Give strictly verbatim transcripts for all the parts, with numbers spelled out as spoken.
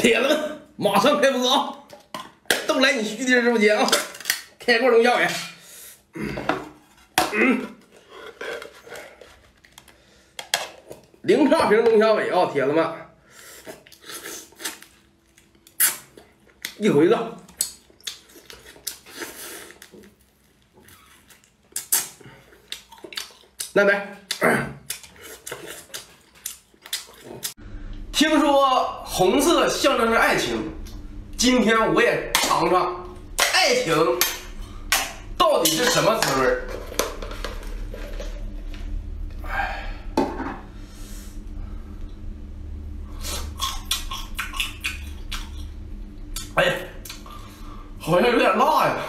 铁子们，马上开播啊！都来你徐弟直播间啊！开锅龙虾尾，嗯嗯，零差评龙虾尾啊，铁子们，一口一个。 来没？听说红色象征着爱情，今天我也尝尝爱情到底是什么滋味儿。哎呀，好像有点辣呀。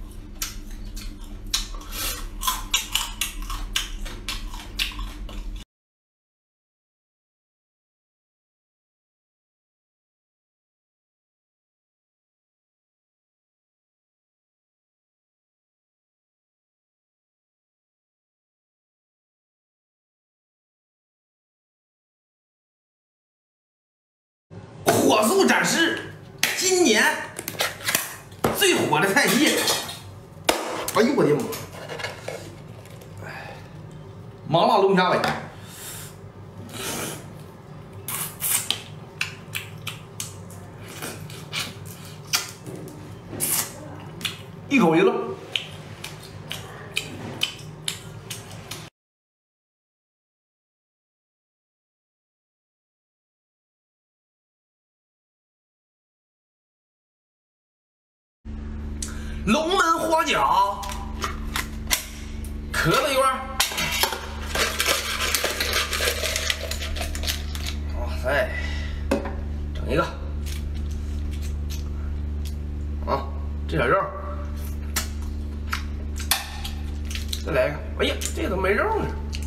火速展示今年最火的菜系。哎呦我的妈！麻辣龙虾尾，一口一个。 龙门花甲，壳子一块。哇塞，整一个。啊，这小肉，再来一个。哎呀，这怎么没肉呢？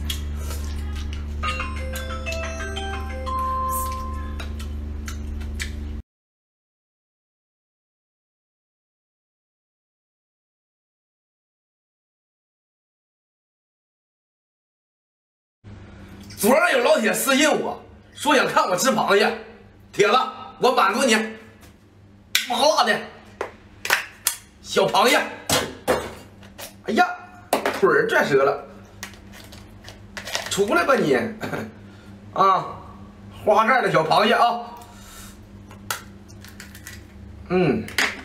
昨儿有老铁私信我说想看我吃螃蟹，铁子，我满足你，麻辣的小螃蟹。哎呀，腿儿拽折了，出来吧你！啊，花盖的小螃蟹啊，嗯，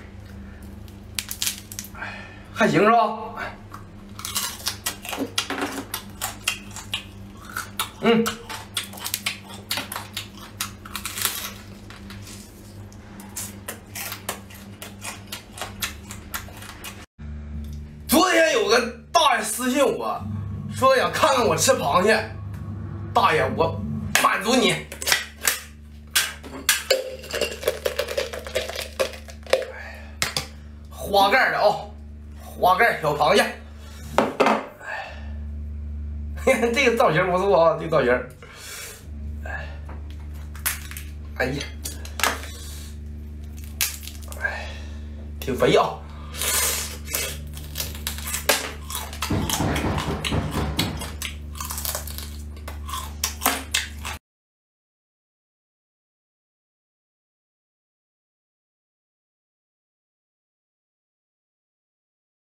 还行是吧？ 嗯，昨天有个大爷私信我，说想看看我吃螃蟹，大爷我满足你。花盖的啊、哦，花盖小螃蟹。 这个造型不错啊，这个造型，哎呀，哎，挺肥啊。